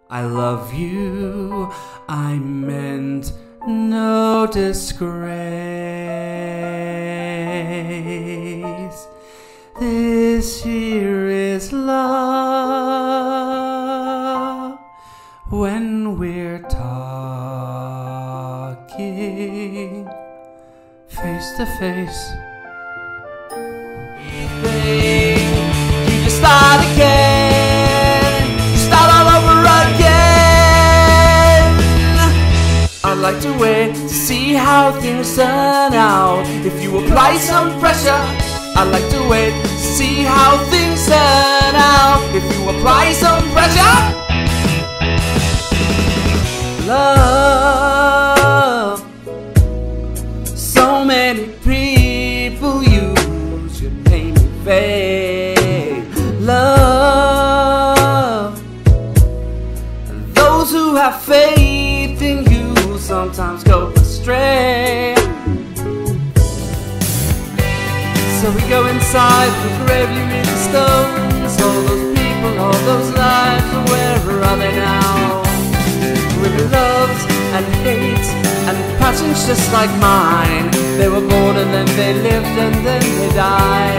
I love you, I meant no disgrace. This here is love when we're talking face to face. Babe, you just start again, start all over again. I'd like to wait to see how things turn out. If you apply some pressure, I'd like to wait to see how things turn out. If you apply some pressure. Love, so many people use your name in vain. Love, those who have faith in you sometimes go astray. So we go inside the grave, you read the stones. All those people, all those lives, where are they now? With loves and hates and passions just like mine. They were born and then they lived and then they died.